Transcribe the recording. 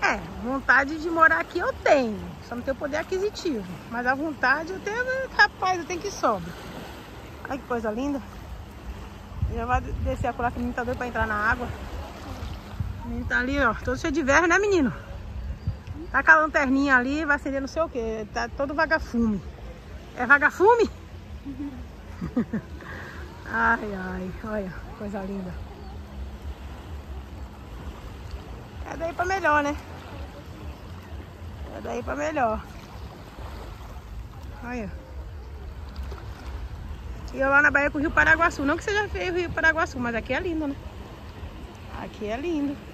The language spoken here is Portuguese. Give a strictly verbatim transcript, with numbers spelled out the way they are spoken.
É, vontade de morar aqui eu tenho. Só não tenho poder aquisitivo. Mas a vontade eu tenho, rapaz, eu tenho que sobra. Olha que coisa linda. Já vai descer a colar que o menino tá doido pra entrar na água. O menino tá ali, ó, todo cheio de verme, né, menino? Tá com a lanterninha ali, vai acender não sei o que. Tá todo vagafume. É vagafume? Ai, ai, olha, coisa linda. É daí pra melhor, né? É daí pra melhor. Olha. E eu lá na Bahia com o Rio Paraguaçu. Não que seja feio o Rio Paraguaçu, mas aqui é lindo, né? Aqui é lindo.